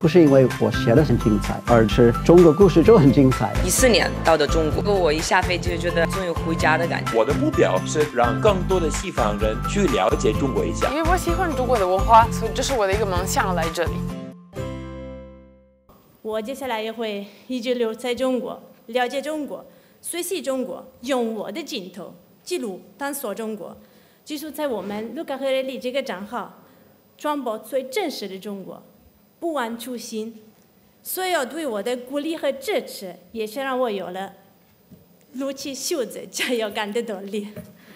不是因为我写的很精彩，而是中国故事就很精彩。 14年到的中国，我一下飞机就觉得终于回家的感觉。 我的目标是让更多的西方人去了解中国一下， 因为我喜欢中国的文化，所以这是我的一个梦想来这里。 我接下来也会一直留在中国，了解中国，学习中国，用我的镜头记录探索中国，继续在我们卢卡赫雷利这个账号传播最真实的中国。不忘初心，所有对我的鼓励和支持，也是让我有了撸起袖子加油干的动力。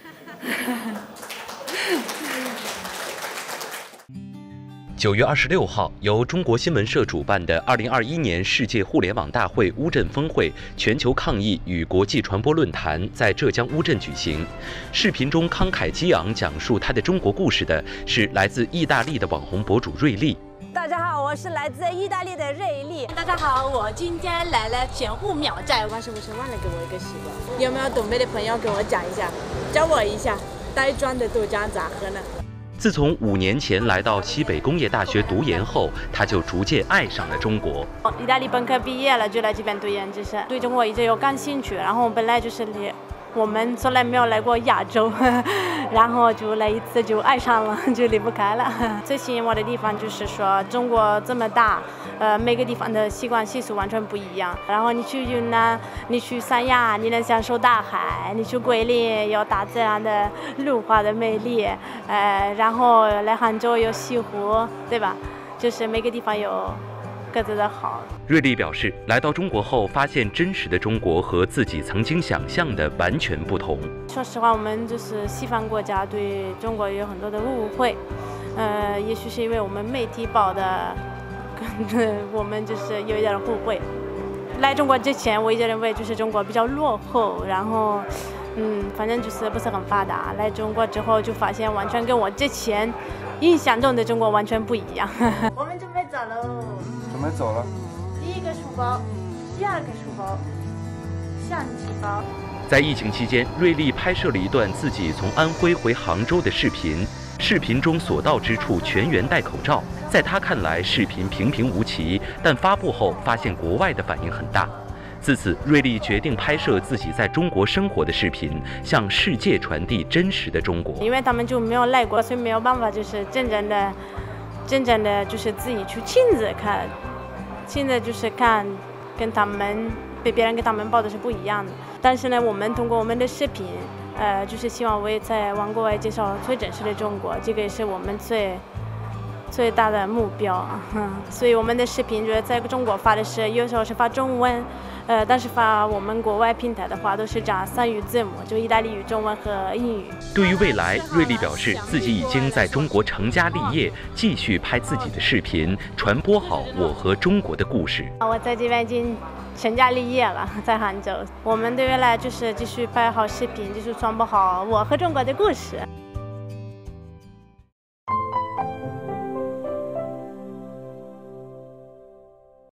9月26号，由中国新闻社主办的2021年世界互联网大会乌镇峰会全球抗疫与国际传播论坛在浙江乌镇举行。视频中慷慨激昂讲述他的中国故事的是来自意大利的网红博主瑞丽。 大家好，我是来自意大利的瑞丽。 大家好，我今天来了玄武苗寨。我是不是忘了给我一个习惯？有没有东北的朋友跟我讲一下，教我一下袋装的豆浆咋喝呢？ 自从5年前来到西北工业大学读研后，他就逐渐爱上了中国。 意大利本科毕业了，就来这边读研究生，对中国一直有感兴趣。然后本来就是我们从来没有来过亚洲，然后就来一次就爱上了，就离不开了。最吸引我的地方就是说中国这么大，每个地方的习惯习俗完全不一样。然后你去云南，你去三亚，你能享受大海；你去桂林有大自然的绿化的美丽，然后来杭州有西湖，对吧？就是每个地方有各自的好。 瑞丽表示，来到中国后，发现真实的中国和自己曾经想象的完全不同。 说实话，我们就是西方国家对中国有很多的误会，也许是因为我们媒体报的，我们就是有一点误会。来中国之前，我一直认为就是中国比较落后，然后，反正就是不是很发达。来中国之后，就发现完全跟我之前印象中的中国完全不一样。我们准备走喽。 准备走了。 第一个书包，第二个书包，相机包。 在疫情期间，瑞丽拍摄了一段自己从安徽回杭州的视频。视频中所到之处全员戴口罩，在他看来，视频平平无奇，但发布后发现国外的反应很大。自此，瑞丽决定拍摄自己在中国生活的视频，向世界传递真实的中国。 因为他们就没有来过，所以没有办法就是真正的就是自己去亲自看。现在就是看，跟他们被别人跟他们报的是不一样的。但是呢，我们通过我们的视频，就是希望我也在往国外介绍最真实的中国，这个也是我们最大的目标。所以我们的视频就是在中国发的是，有时候是发中文，但是发我们国外平台的话都是讲3语字母，就意大利语、中文和英语。 对于未来，瑞丽表示自己已经在中国成家立业，继续拍自己的视频，传播好我和中国的故事。 我在这边已经成家立业了，在杭州。我们的未来就是继续拍好视频，继续传播好我和中国的故事。